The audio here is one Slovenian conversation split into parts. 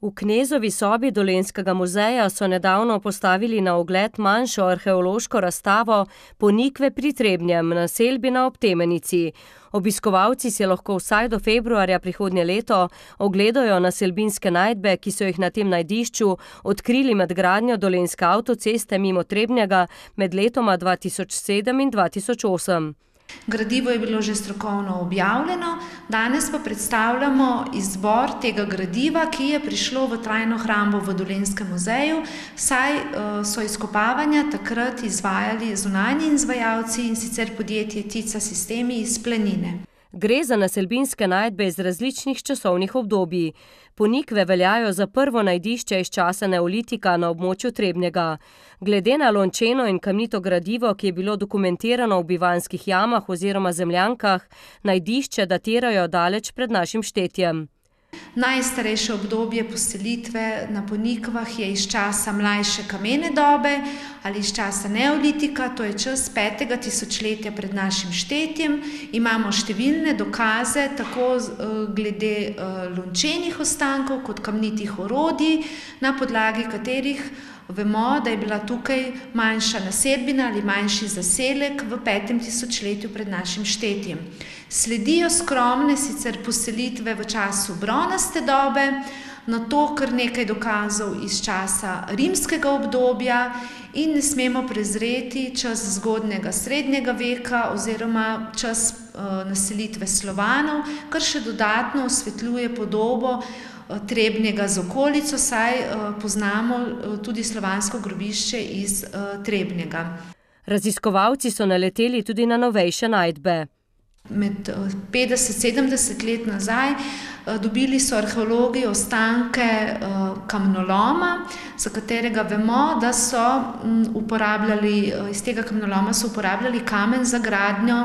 V Knezovi sobi Dolenjskega muzeja so nedavno postavili na ogled manjšo arheološko razstavo Ponikve pri Trebnjem, naselbina ob Temenici. Obiskovalci si lahko vsaj do februarja prihodnje leto ogledajo naselbinske najdbe, ki so jih na tem najdišču odkrili med gradnjo dolenjske avtoceste mimo Trebnjega med letoma 2007 in 2008. Gradivo je bilo že strokovno objavljeno, danes pa predstavljamo izbor tega gradiva, ki je prišlo v trajno hrambo v Dolenjskem muzeju, saj so izkopavanja takrat izvajali zunanji izvajalci, in sicer podjetje Tica Sistemi iz Planine. Gre za naselbinske najdbe iz različnih časovnih obdobij. Ponikve veljajo za prvo najdišče iz časa neolitika na območju Trebnjega. Glede na lončeno in kamnito gradivo, ki je bilo dokumentirano v bivanjskih jamah oziroma zemljankah, najdišče datirajo daleč pred našim štetjem. Najstarejše obdobje poselitve na Ponikvah je iz časa mlajše kamene dobe ali iz časa neolitika, to je čas 5. tisočletja pred našim štetjem. Imamo številne dokaze, tako glede lončenih ostankov kot kamnitih orodij, na podlagi katerih vemo, da je bila tukaj manjša naselbina ali manjši zaselek v 5. tisočletju pred našim štetjem. Sledijo skromne sicer poselitve v času bronaste dobe, na to kar nekaj dokazov iz časa rimskega obdobja in ne smemo prezreti čas zgodnjega srednjega veka oziroma čas naselitve Slovanov, kar še dodatno osvetljuje podobo Trebnjega z okolico, saj poznamo tudi slovansko grobišče iz Trebnjega. Raziskovalci so naleteli tudi na novejše najdbe. Med 50-70 let nazaj dobili so arheologi ostanke kamnoloma, za katerega vemo, da so uporabljali, iz tega kamnoloma so uporabljali kamen za gradnjo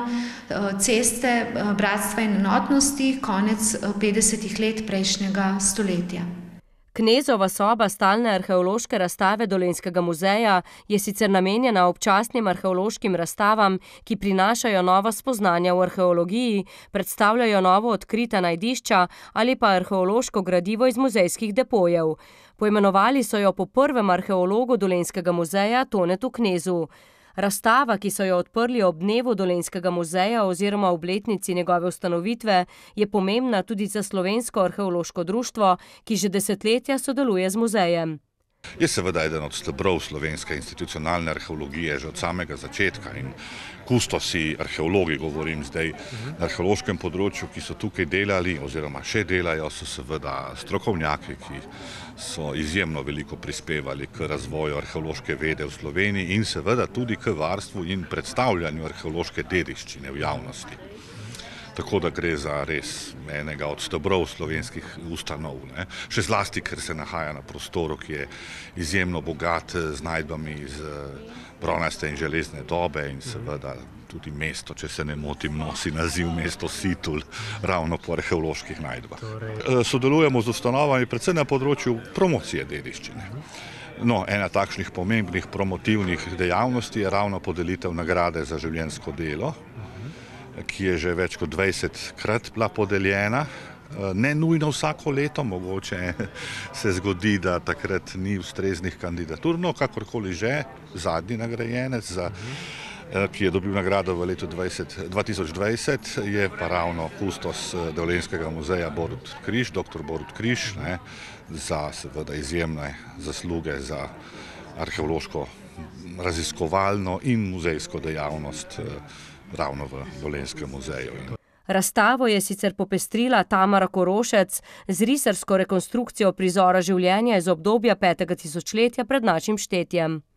ceste Bratstva in enotnosti konec 50. let prejšnjega stoletja. Knezova soba stalne arheološke razstave Dolenjskega muzeja je sicer namenjena občasnim arheološkim razstavam, ki prinašajo nova spoznanja v arheologiji, predstavljajo novo odkrita najdišča ali pa arheološko gradivo iz muzejskih depojev. Poimenovali so jo po prvem arheologu Dolenjskega muzeja Tonetu Knezu. Razstava, ki so jo odprli ob dnevu Dolenjskega muzeja oziroma obletnici njegove ustanovitve, je pomembna tudi za Slovensko arheološko društvo, ki že desetletja sodeluje z muzejem. Je seveda eden od stebrov slovenske institucionalne arheologije že od samega začetka in kustosi, arheologi govorim zdaj, na arheološkem področju, ki so tukaj delali oziroma še delajo, so seveda strokovnjaki, ki so izjemno veliko prispevali k razvoju arheološke vede v Sloveniji in seveda tudi k varstvu in predstavljanju arheološke dediščine v javnosti. Tako da gre za res enega od stebrov slovenskih ustanov. Še zlasti, ker se nahaja na prostoru, ki je izjemno bogat z najdbami iz bronaste in železne dobe in seveda tudi mesto, če se ne motim, nosi naziv mesto Situl, ravno po arheoloških najdbah. Sodelujemo z ustanovami predvsem na področju promocije dediščine. No, ena takšnih pomembnih promotivnih dejavnosti je ravno podelitev nagrade za življenjsko delo, ki je že več kot 20-krat bila podeljena. Ne nujno vsako leto, mogoče se zgodi, da takrat ni ustreznih kandidatur, no kakorkoli že, zadnji nagrajenec, ki je dobil nagrado v letu 2020, je pa ravno kustos Dolenjskega muzeja Borut Križ, dr. Borut Križ, za seveda izjemne zasluge za arheološko raziskovalno in muzejsko dejavnost ravno v Dolenjskem muzeju. Razstavo je sicer popestrila Tamara Korošec z risarsko rekonstrukcijo prizora življenja iz obdobja 5. tisočletja pred našim štetjem.